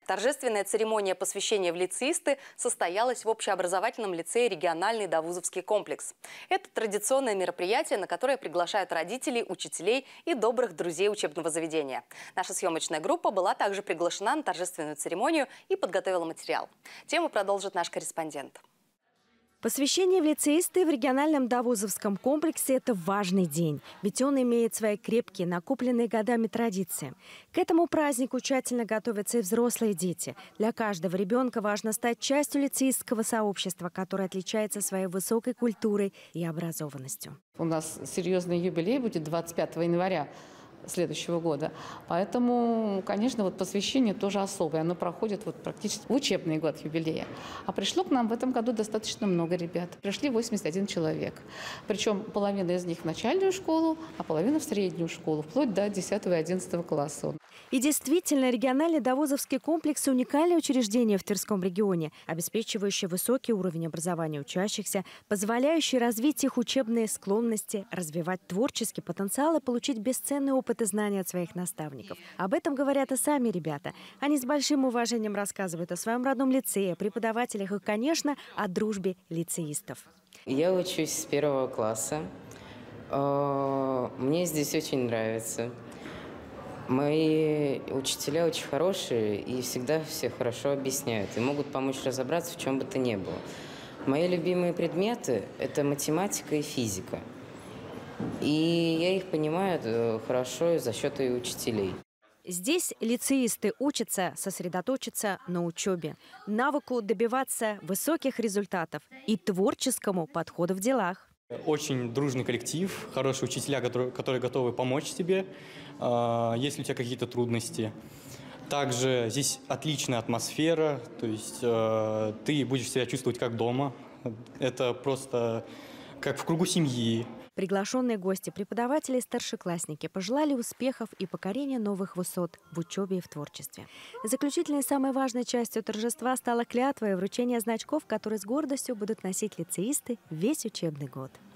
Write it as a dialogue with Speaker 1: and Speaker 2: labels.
Speaker 1: Торжественная церемония посвящения в лицеисты состоялась в общеобразовательном лицее «Региональный Давузовский комплекс». Это традиционное мероприятие, на которое приглашают родителей, учителей и добрых друзей учебного заведения. Наша съемочная группа была также приглашена на торжественную церемонию и подготовила материал. Тему продолжит наш корреспондент.
Speaker 2: Посвящение в лицеисты в региональном Давузовском комплексе – это важный день, ведь он имеет свои крепкие, накопленные годами традиции. К этому празднику тщательно готовятся и взрослые дети. Для каждого ребенка важно стать частью лицеистского сообщества, которое отличается своей высокой культурой и образованностью.
Speaker 3: У нас серьезный юбилей будет 25 января следующего года. Поэтому, конечно, посвящение тоже особое. Оно проходит практически в учебный год юбилея. А пришло к нам в этом году достаточно много ребят. Пришли 81 человек. Причем половина из них в начальную школу, а половина в среднюю школу, вплоть до 10 и 11 класса.
Speaker 2: И действительно, региональный Давузовский комплекс – уникальное учреждение в Тверском регионе, обеспечивающее высокий уровень образования учащихся, позволяющий развить их учебные склонности, развивать творческий потенциал и получить бесценный опыт и знания от своих наставников. Об этом говорят и сами ребята. Они с большим уважением рассказывают о своем родном лицее, преподавателях и, конечно, о дружбе лицеистов.
Speaker 4: Я учусь с 1 класса. Мне здесь очень нравится. Мои учителя очень хорошие и всегда все хорошо объясняют и могут помочь разобраться в чем бы то ни было. Мои любимые предметы – это математика и физика. И я их понимаю хорошо за счет и учителей.
Speaker 2: Здесь лицеисты учатся сосредоточиться на учебе, навыку добиваться высоких результатов и творческому подходу в делах.
Speaker 5: Очень дружный коллектив, хорошие учителя, которые готовы помочь тебе, если у тебя какие-то трудности. Также здесь отличная атмосфера, то есть ты будешь себя чувствовать как дома. Это просто как в кругу семьи.
Speaker 2: Приглашенные гости, преподаватели и старшеклассники пожелали успехов и покорения новых высот в учебе и в творчестве. Заключительной самой важной частью торжества стала клятва и вручение значков, которые с гордостью будут носить лицеисты весь учебный год.